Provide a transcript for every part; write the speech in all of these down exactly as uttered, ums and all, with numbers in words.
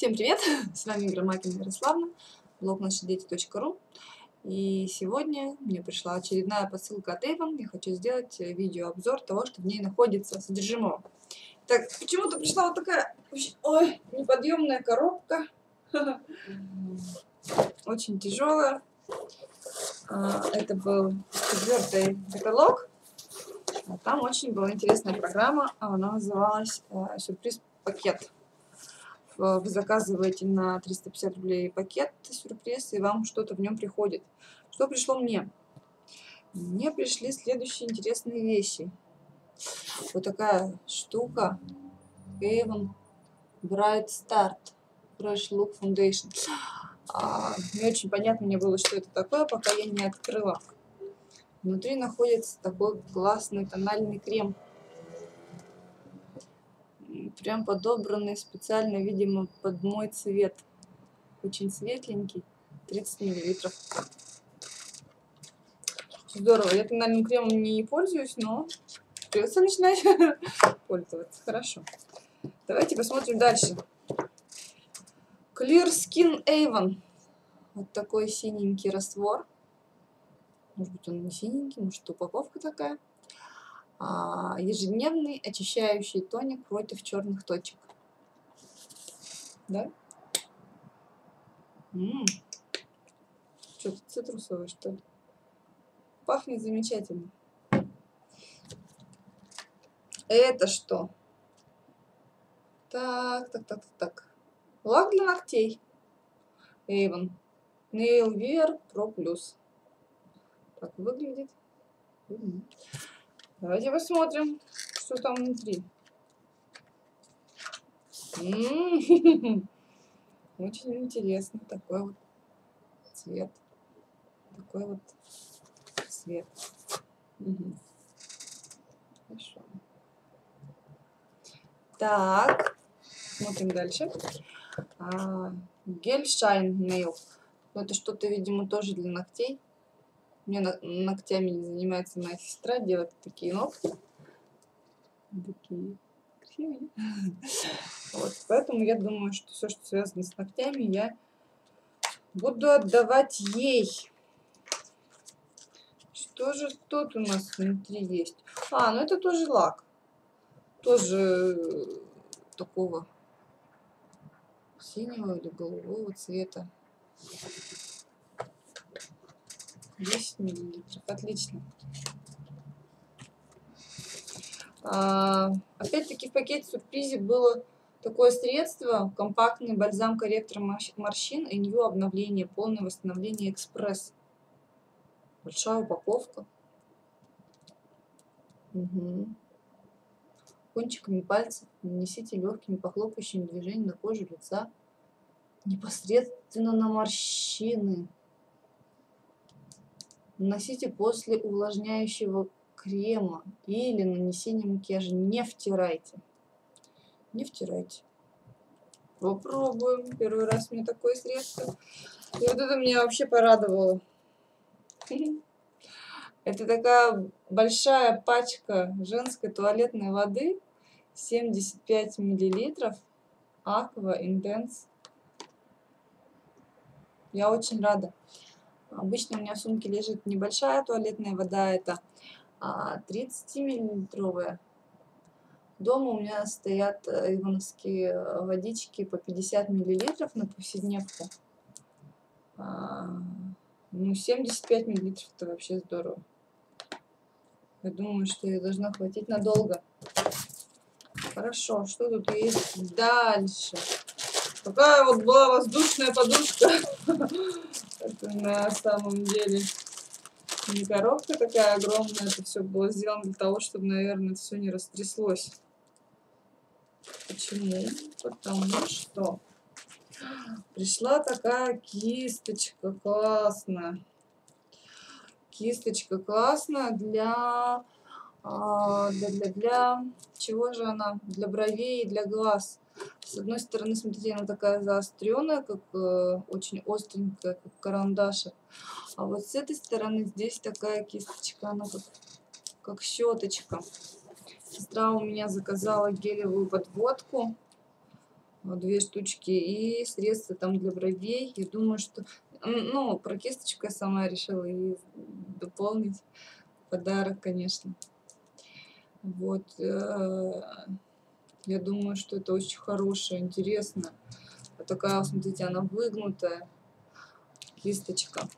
Всем привет! С вами Громакина Ярославна, блог наши дети точка ру. И сегодня мне пришла очередная посылка от Avon. Я хочу сделать видеообзор того, что в ней находится содержимого. Так, почему-то пришла вот такая, ой, неподъемная коробка. Очень тяжелая. Это был четвертый каталог. Там очень была интересная программа. Она называлась «Сюрприз-пакет». Вы заказываете на триста пятьдесят рублей пакет сюрприз, и вам что-то в нем приходит. Что пришло мне? Мне пришли следующие интересные вещи. Вот такая штука. Avon Bright Start Fresh Look Foundation. А, не очень понятно мне было, что это такое, пока я не открыла. Внутри находится такой классный тональный крем. Прям подобранный специально, видимо, под мой цвет. Очень светленький. тридцать миллилитров. Здорово. Я тональным кремом не пользуюсь, но придется начинать пользоваться. Хорошо. Давайте посмотрим дальше. Clear Skin Avon. Вот такой синенький раствор. Может быть, он не синенький, может, упаковка такая. А, ежедневный очищающий тоник против черных точек. Да? М-м. Что-то цитрусовое, что ли? Пахнет замечательно. Это что? Так, так, так, так. Лак для ногтей. Avon. Nail Wear Pro Plus. Так выглядит. Давайте посмотрим, что там внутри. М-м-м. Очень интересно. Такой вот цвет. Такой вот цвет. Угу. Хорошо. Так, смотрим дальше. А, гель Shine Nail. Ну, это что-то, видимо, тоже для ногтей. Мне на ногтями не занимается моя сестра, делает такие ногти. Такие красивые. Вот, поэтому я думаю, что все, что связано с ногтями, я буду отдавать ей. Что же тут у нас внутри есть? А, ну это тоже лак. Тоже такого синего или голубого цвета. десять миллилитров. Отлично. А, опять-таки в пакете сюрпризе было такое средство. Компактный бальзам-корректор морщин и New обновление. Полное восстановление экспресс. Большая упаковка. Угу. Кончиками пальцев нанесите легкими похлопающими движениями на кожу лица. Непосредственно на морщины. Наносите после увлажняющего крема или нанесения макияжа. Не втирайте. Не втирайте. Попробуем. Первый раз мне такое средство. И вот это меня вообще порадовало. Это такая большая пачка женской туалетной воды. семьдесят пять миллилитров. Aqua Intense. Я очень рада. Обычно у меня в сумке лежит небольшая туалетная вода. Это тридцатимиллилитровая. Дома у меня стоят ивановские водички по пятьдесят миллилитров на повседневку. Ну, семьдесят пять миллилитров это вообще здорово. Я думаю, что ее должно хватить надолго. Хорошо, что тут есть дальше? Такая вот была воздушная подушка. Это на самом деле не коробка такая огромная. Это все было сделано для того, чтобы, наверное, все не растряслось. Почему? Потому что пришла такая кисточка классная. Кисточка классная для, для, для, для... Чего же она? Для бровей и для глаз. С одной стороны, смотрите, она такая заостренная, как э, очень остренькая, как карандашик. А вот с этой стороны здесь такая кисточка, она как, как щеточка. Сестра у меня заказала гелевую подводку. две штучки, и средства там для бровей. Я думаю, что... Ну, про кисточку я сама решила и дополнить. Подарок, конечно. Вот. Я думаю, что это очень хорошая, интересная. Вот такая, смотрите, она выгнутая кисточка.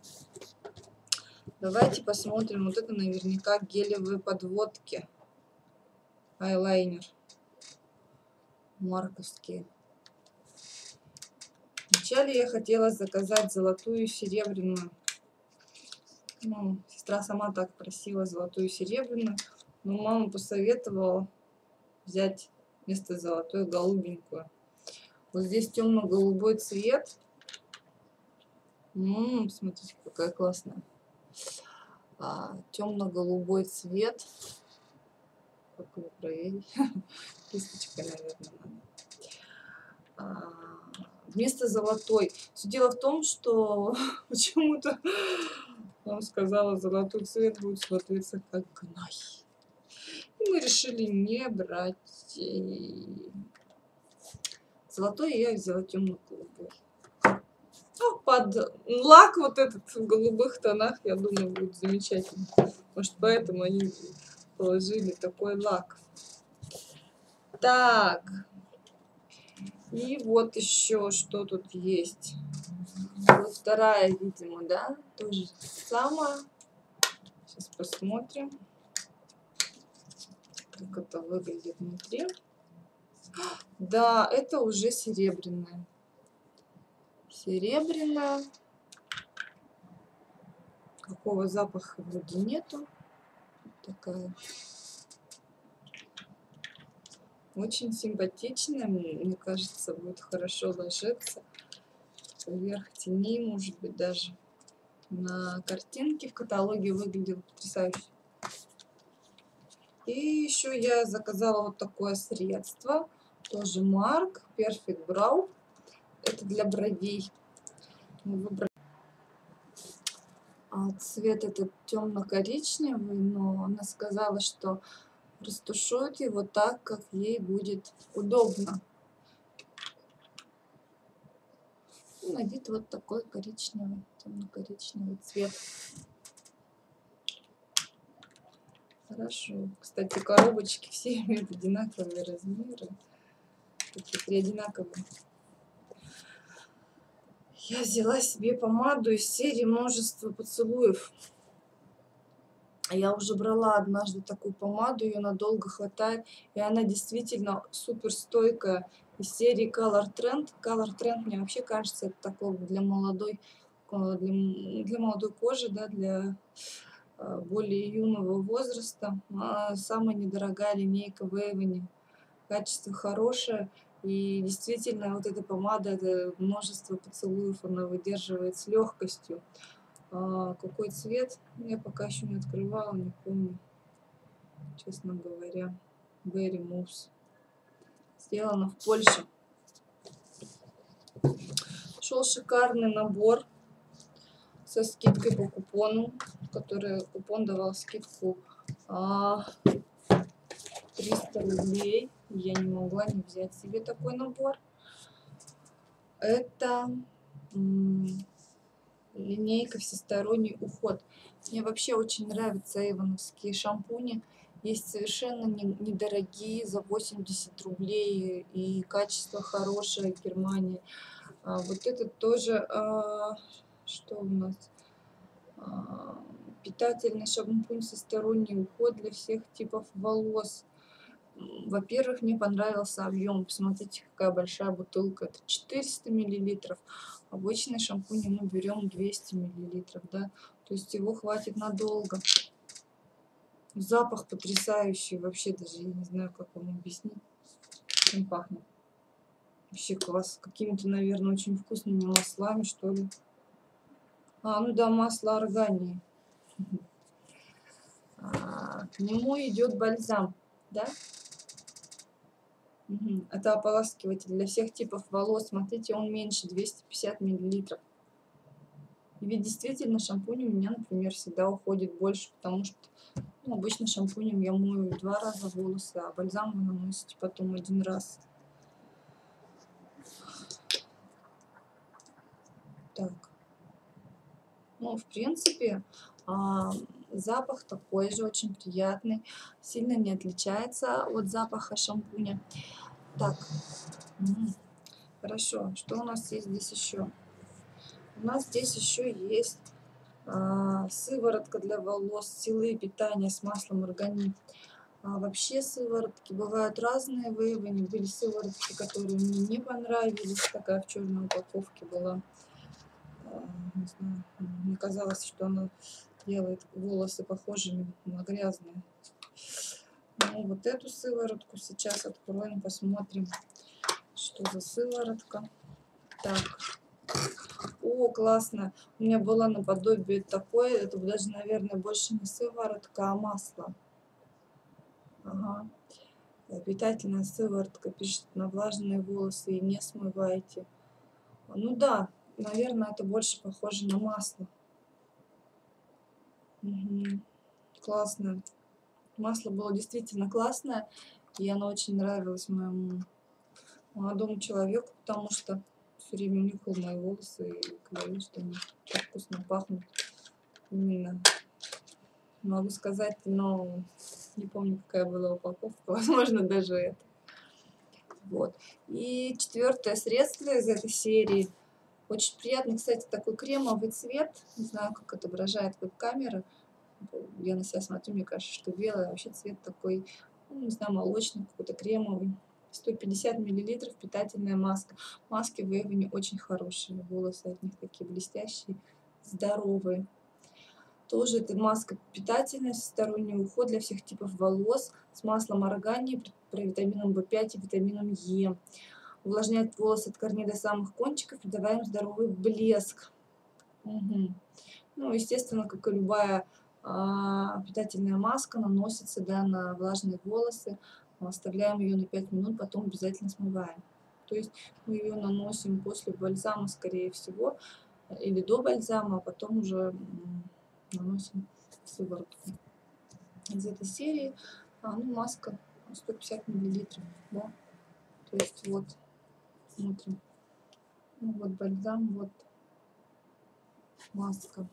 Давайте посмотрим. Вот это наверняка гелевые подводки. Айлайнер. Марковские. Вначале я хотела заказать золотую и серебряную. Ну, сестра сама так просила золотую и серебряную. Но мама посоветовала взять вместо золотой голубенькую. Вот здесь темно-голубой цвет. М-м, смотрите, какая классная. А, темно-голубой цвет. Как его проверить? Кисточкой, наверное, надо. А, вместо золотой. Все дело в том, что почему-то мама сказала, золотой цвет будет смотреться как гной. И мы решили не брать. Золотой я взяла темно-голубой. Ну, под лак вот этот в голубых тонах, я думаю, будет замечательно. Может, поэтому они положили такой лак. Так. И вот еще что тут есть. Вот вторая, видимо, да? Тоже самое. Сейчас посмотрим, как это выглядит внутри. Да, это уже серебряная. Серебряная. Какого запаха вроде нету. Такая. Очень симпатичная, мне кажется, будет хорошо ложиться поверх теней, может быть, даже на картинке в каталоге выглядел потрясающе. И еще я заказала вот такое средство, тоже Марк, Perfect Brow. Это для бровей. Выбрали. А цвет этот темно-коричневый, но она сказала, что растушует его так, как ей будет удобно. И на вид вот такой коричневый, темно-коричневый цвет. Хорошо. Кстати, коробочки все имеют одинаковые размеры. Такие три одинаковые. Я взяла себе помаду из серии «Множество поцелуев». Я уже брала однажды такую помаду, ее надолго хватает, и она действительно супер стойкая, из серии Color Trend. Color Trend, мне вообще кажется, это такого для молодой, для, для молодой кожи, да, для более юного возраста. Самая недорогая линейка в Avon. Качество хорошее, и действительно вот эта помада, это множество поцелуев, она выдерживает с легкостью. А, какой цвет, я пока еще не открывала, не помню, честно говоря. Berry Mousse. Сделано в Польше. Шел шикарный набор со скидкой по купону, который купон давал скидку а, триста рублей. Я не могла не взять себе такой набор. Это линейка «Всесторонний уход». Мне вообще очень нравятся эйвоновские шампуни. Есть совершенно недорогие, за восемьдесят рублей, и качество хорошее в Германии. А вот этот тоже, а, что у нас? А, питательный шампунь «Всесторонний уход» для всех типов волос. Во-первых, мне понравился объем. Посмотрите, какая большая бутылка. Это четыреста миллилитров. Обычный шампунь мы берем двести миллилитров, да. То есть его хватит надолго. Запах потрясающий. Вообще даже я не знаю, как вам объяснить. Чем пахнет. Вообще класс. Какими-то, наверное, очень вкусными маслами, что ли. А, ну да, масло органии. А, к нему идет бальзам, да? Угу. Это ополаскиватель для всех типов волос. Смотрите, он меньше, двести пятьдесят миллилитров. И ведь действительно шампунь у меня, например, всегда уходит больше, потому что ну, обычно шампунем я мою два раза волосы, а бальзам вы наносите потом один раз. Ну, в принципе, а, запах такой же, очень приятный, сильно не отличается от запаха шампуня. Так, м, хорошо, что у нас есть здесь еще? У нас здесь еще есть а, сыворотка для волос, силы питания с маслом органи. А вообще сыворотки бывают разные в Эйвоне. Были сыворотки, которые мне не понравились. Такая в черной упаковке была. А, не знаю, мне казалось, что она делает волосы похожими на грязные. Ну, вот эту сыворотку сейчас откроем, посмотрим, что за сыворотка. Так. О, классно. У меня была наподобие такой. Это даже, наверное, больше не сыворотка, а масло. Ага. Питательная сыворотка, пишет, на влажные волосы и не смывайте. Ну да, наверное, это больше похоже на масло. Угу. Классно. Масло было действительно классное, и оно очень нравилось моему молодому человеку, потому что все время нюхал мои волосы и говорил, что они так вкусно пахнут. Именно могу сказать, но не помню, какая была упаковка, возможно, даже это. Вот. И четвертое средство из этой серии. Очень приятный, кстати, такой кремовый цвет. Не знаю, как отображает веб-камера. Я на себя смотрю, мне кажется, что белый. А вообще цвет такой, ну, не знаю, молочный, какой-то кремовый. сто пятьдесят миллилитров питательная маска. Маски в Эйвоне очень хорошие. Волосы от них такие блестящие, здоровые. Тоже это маска питательная, всесторонний уход для всех типов волос с маслом органи, провитамином вэ пять и витамином Е. Увлажняет волосы от корней до самых кончиков, придавая им здоровый блеск. Угу. Ну, естественно, как и любая а, питательная маска, наносится, да, на влажные волосы. Мы оставляем ее на пять минут, потом обязательно смываем. То есть мы ее наносим после бальзама, скорее всего, или до бальзама, а потом уже наносим сыворотку. Из этой серии а, ну, маска сто пятьдесят миллилитров, да. То есть вот, смотрим. Ну, вот бальзам, вот маска.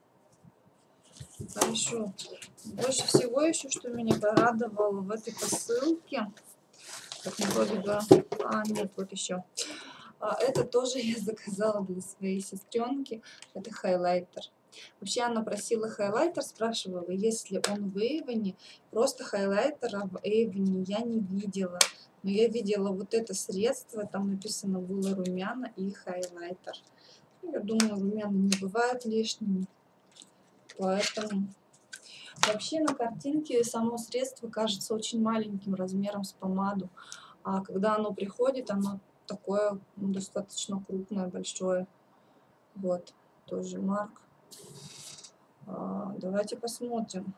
Хорошо. Больше всего еще, что меня порадовало в этой посылке, как вроде бы, а нет, вот еще. А, это тоже я заказала для своей сестренки. Это хайлайтер. Вообще она просила хайлайтер, спрашивала, есть ли он в Эйвоне. Просто хайлайтера в Эйвоне я не видела. Но я видела вот это средство, там написано было румяна и хайлайтер. Я думаю, румяна не бывают лишними. Поэтому вообще на картинке само средство кажется очень маленьким размером с помаду. А когда оно приходит, оно такое, ну, достаточно крупное, большое. Вот, тоже марк. А, давайте посмотрим.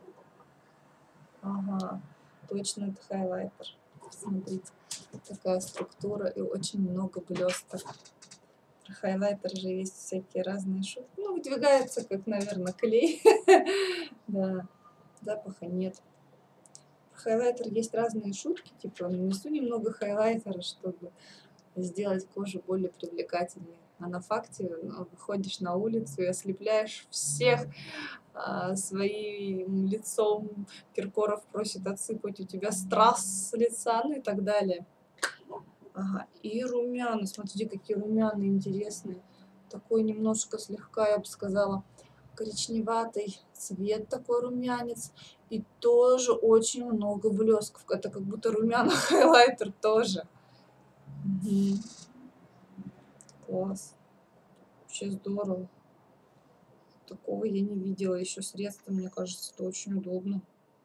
Ага, точно это хайлайтер. Смотрите, такая структура и очень много блесток. Про хайлайтер же есть всякие разные шутки. Ну, выдвигается, как, наверное, клей. Да, запаха нет. Про хайлайтер есть разные шутки, типа нанесу немного хайлайтера, чтобы сделать кожу более привлекательной. А на факте, ну, выходишь на улицу и ослепляешь всех а, своим лицом. Киркоров просит отсыпать у тебя страз с лица, ну и так далее. Ага, и румяна. Смотрите, какие румяна интересные. Такой немножко слегка, я бы сказала, коричневатый цвет, такой румянец. И тоже очень много блесков. Это как будто румяна хайлайтер тоже. Угу. Класс. Вообще здорово. Такого я не видела еще средства, мне кажется, это очень удобно.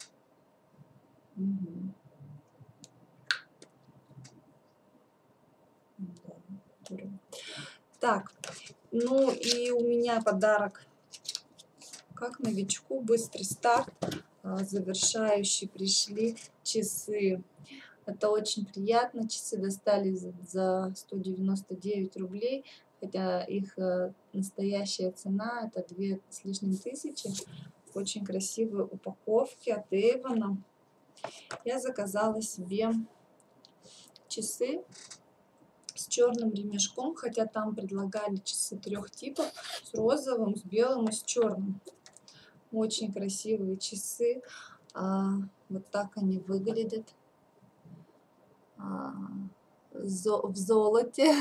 Угу. Да, здорово. Так, ну и у меня подарок как новичку, быстрый старт, завершающий, пришли часы. Это очень приятно, часы достались за сто девяносто девять рублей, хотя их настоящая цена это две с лишним тысячи. Очень красивые упаковки от с черным ремешком, хотя там предлагали часы трех типов, с розовым, с белым и с черным. Очень красивые часы. А, вот так они выглядят. А, зо в золоте.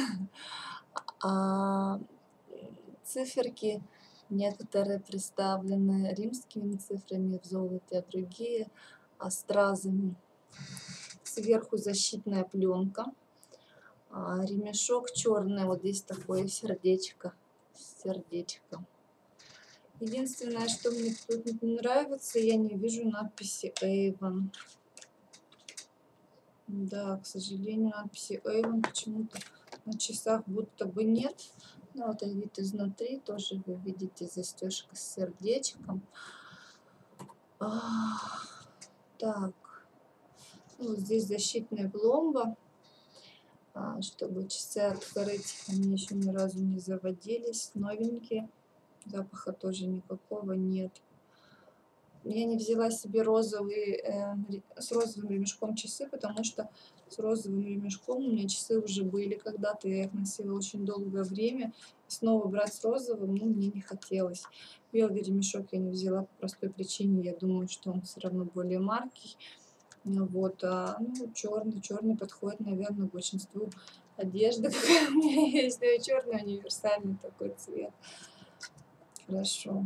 А, циферки некоторые представлены римскими цифрами в золоте, а другие стразами. Сверху защитная пленка. А, ремешок черный, вот здесь такое сердечко. Сердечко. Единственное, что мне тут не нравится, я не вижу надписи Avon. Да, к сожалению, надписи Avon почему-то на часах будто бы нет. Ну, вот вид изнутри, тоже вы видите застежка с сердечком. А, так, ну, вот здесь защитная пломба, а, чтобы часы открыть. Они еще ни разу не заводились, новенькие. Запаха тоже никакого нет. Я не взяла себе розовый, э, с розовым ремешком часы, потому что с розовым ремешком у меня часы уже были когда-то, я их носила очень долгое время. Снова брать с розовым, ну, мне не хотелось. Белый ремешок я не взяла по простой причине, я думаю, что он все равно более маркий. Ну, вот, а, ну, черный, черный подходит, наверное, большинству одежды, какая у меня есть, да, черный универсальный такой цвет. Хорошо.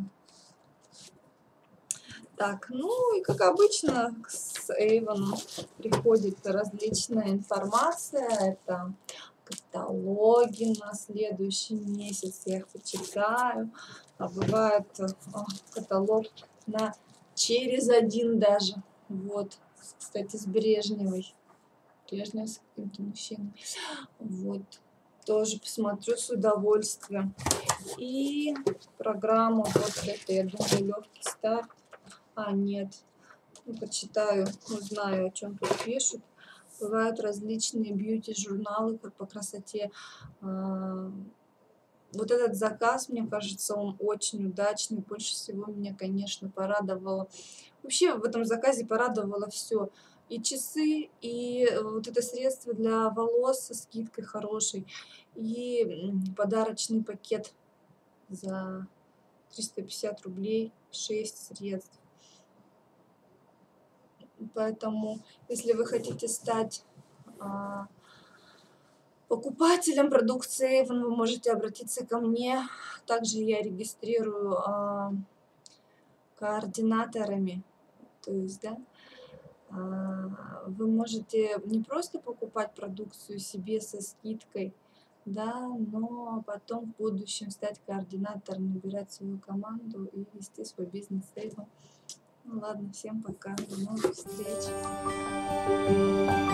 Так, ну и как обычно с Avon приходит различная информация. Это каталоги на следующий месяц, я их почитаю. А бывает о, каталог на через один даже. Вот, кстати, с Брежневой. Брежнев с каким-то мужчиной. Вот, тоже посмотрю с удовольствием. И программу вот это, я думаю, легкий старт. А, нет. Ну, почитаю, узнаю, о чем тут пишут. Бывают различные бьюти-журналы, как по красоте. А, вот этот заказ, мне кажется, он очень удачный. Больше всего меня, конечно, порадовало. Вообще в этом заказе порадовало все. И часы, и вот это средство для волос со скидкой хорошей, и подарочный пакет за триста пятьдесят рублей, шесть средств. Поэтому, если вы хотите стать а, покупателем продукции Avon, вы можете обратиться ко мне. Также я регистрирую а, координаторами. То есть, да, а, вы можете не просто покупать продукцию себе со скидкой, да, но потом в будущем стать координатором, набирать свою команду и вести свой бизнес Avon. Ну ладно, всем пока, до новых встреч.